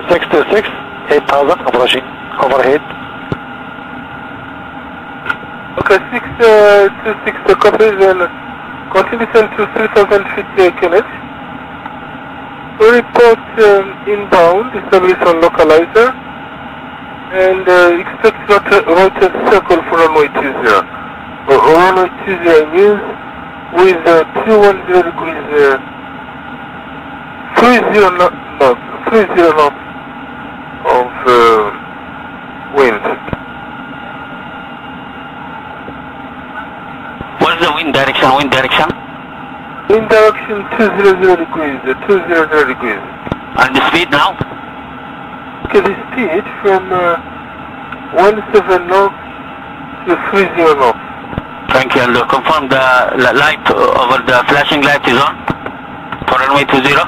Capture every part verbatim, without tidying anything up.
six two six, eight thousand, approaching overhead. Okay, six two six uh, copies and continuation to three thousand feet uh, Q N H. Report um, inbound, establish on localizer, and uh, expect right circle for runway two zero. Uh, runway two zero means with uh, two one zero degrees, uh, three zero knots, three zero knots of uh, wind. What's the wind direction? Wind direction? Wind direction two hundred degrees, uh, two hundred degrees. And the speed now? Okay, the speed from uh, seventeen knots to thirty knots. Thank you, and uh, confirm the light uh, over the flashing light is on for runway two zero.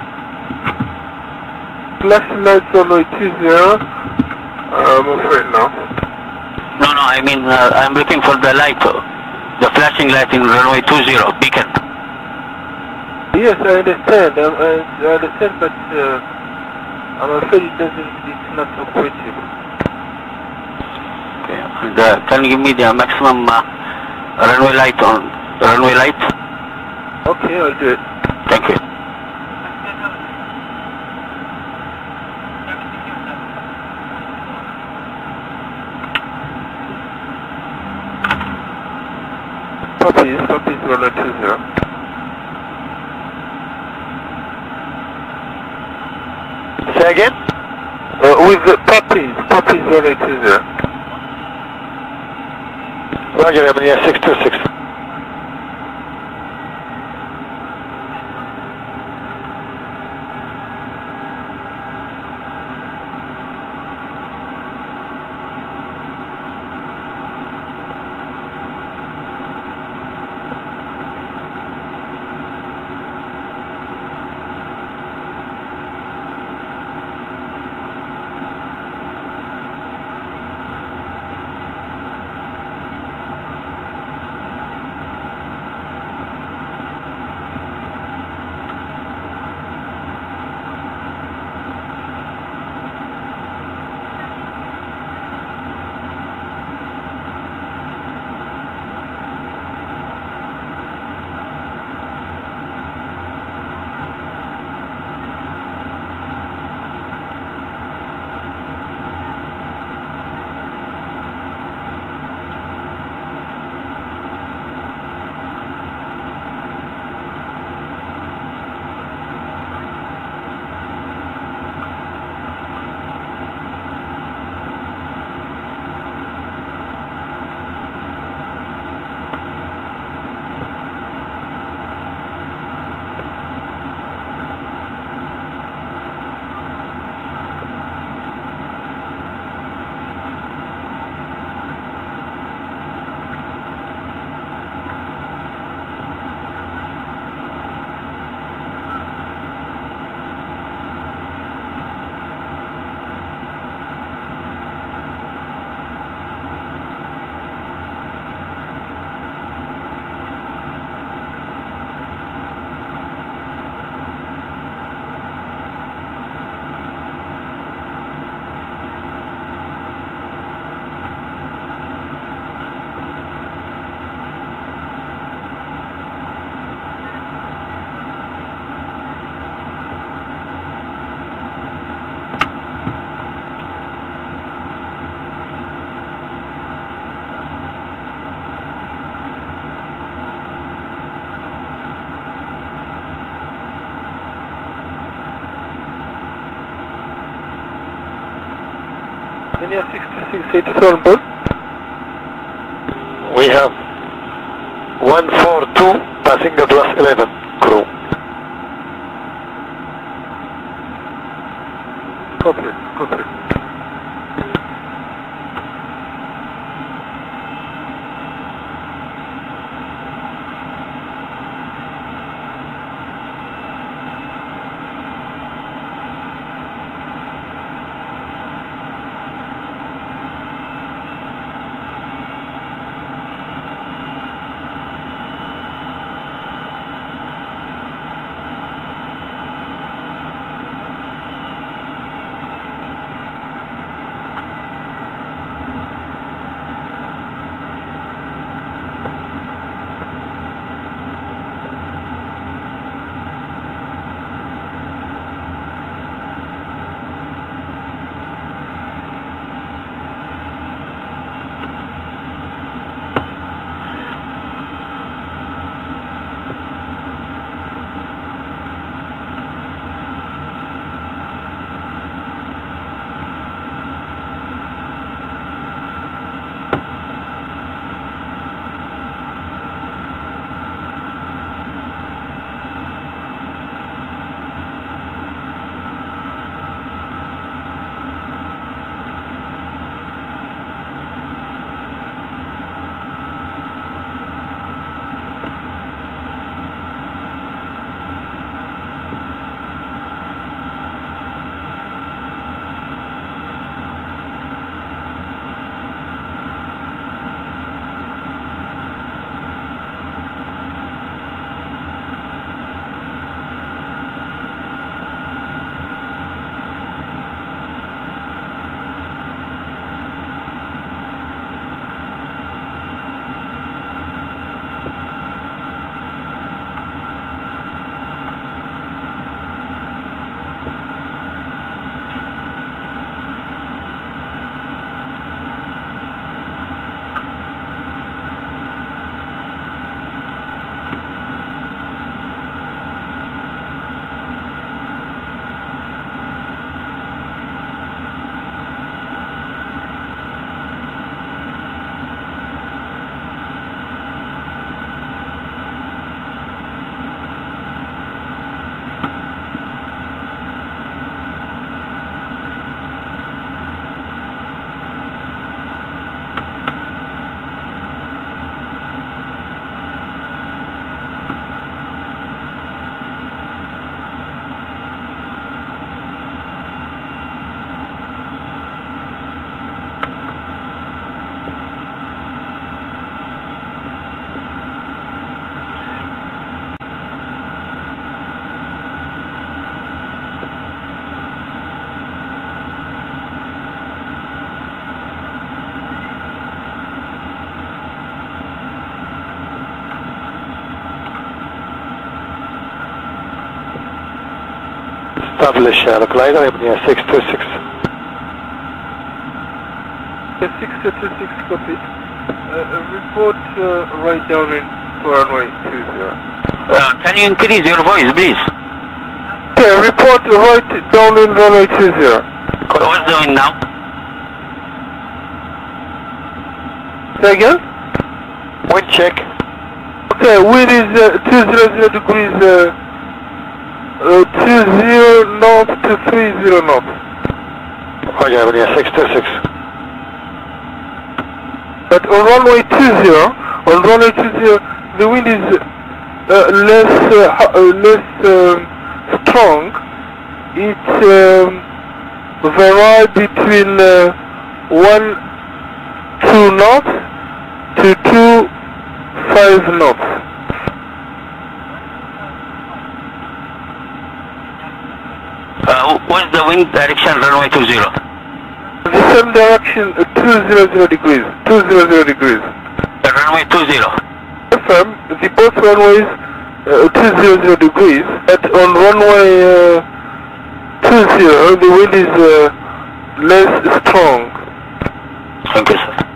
Flashing lights on runway two zero, uh, I'm afraid now. No, no, I mean, uh, I'm looking for the light, uh, the flashing light in runway two zero, beacon. Yes, I understand, I, I, I understand, but uh, I'm afraid it doesn't, it's not operative. Okay, and uh, can you give me the maximum uh, runway light on, runway light? Okay, I'll do it. Thank you. Puppies, puppies runway two zero. Say again? Uh, with the puppies, puppies runway two zero. Roger, Yemenia six two six. Yemenia six two six, eight is on board. We have one four two passenger plus eleven crew. Copy, copy. Establish uh, localizer, Yemenia six two six. six two six, copy. Uh, report uh, right down in runway two zero. Uh, can you increase your voice, please? Okay, report right down in runway two zero. What's the wind now? Say again? Wind check. Okay, wind is uh, two hundred degrees, uh, uh, two zero knots to three zero knots. Roger, Yemenia six two six. But on runway two zero, on runway two zero, the wind is uh, less uh, uh, less um, strong. It um, varies between uh, one two knots to two five knots. Uh, what's the wind direction runway two zero? The same direction, uh, two hundred degrees, two hundred degrees. Uh, runway two zero. Confirm, the both runways uh, two hundred degrees, but on runway uh, two zero, the wind is uh, less strong. Thank you, sir.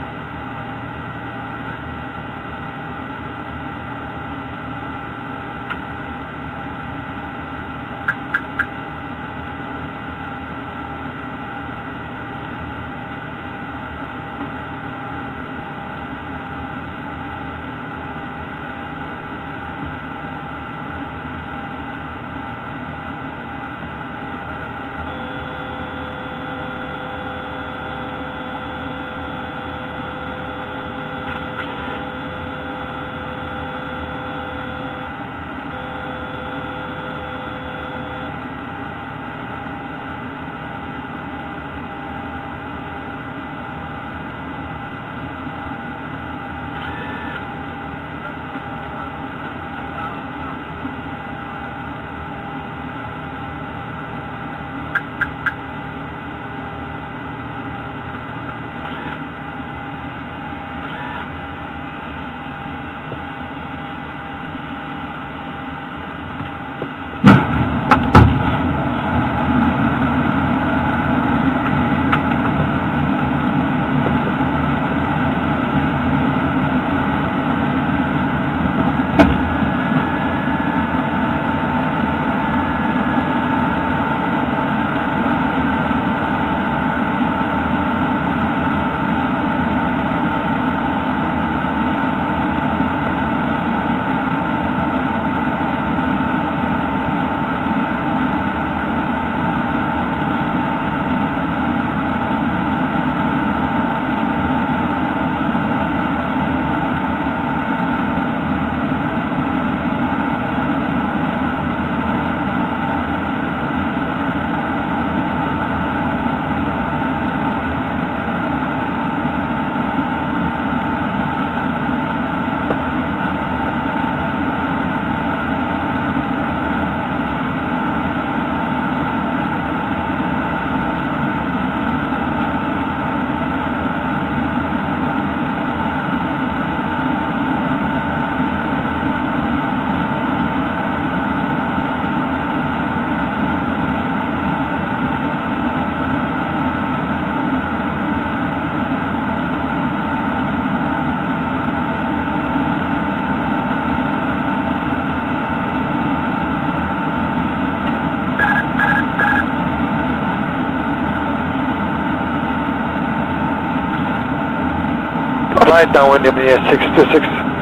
Flight downwind, Yemenia six two six.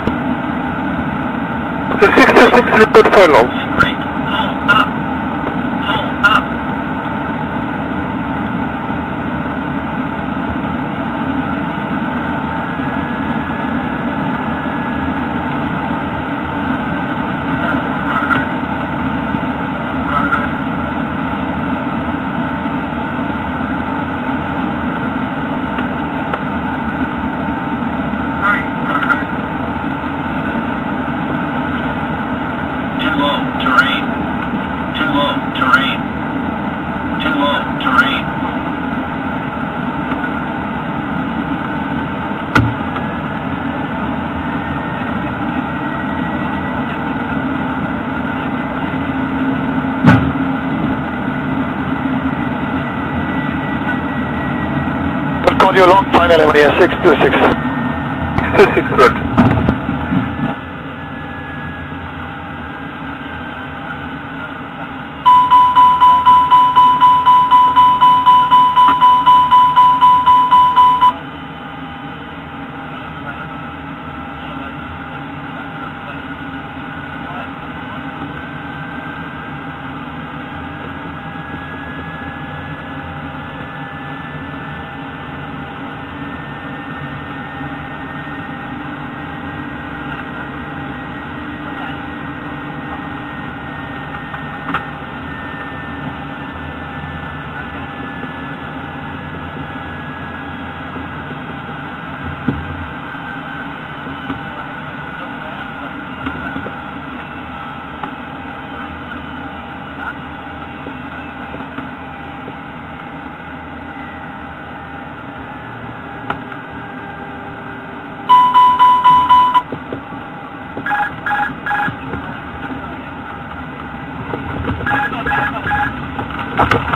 The six two six report final. Terrain. you long, final Yemenia six two six. six two six, right. Thank you.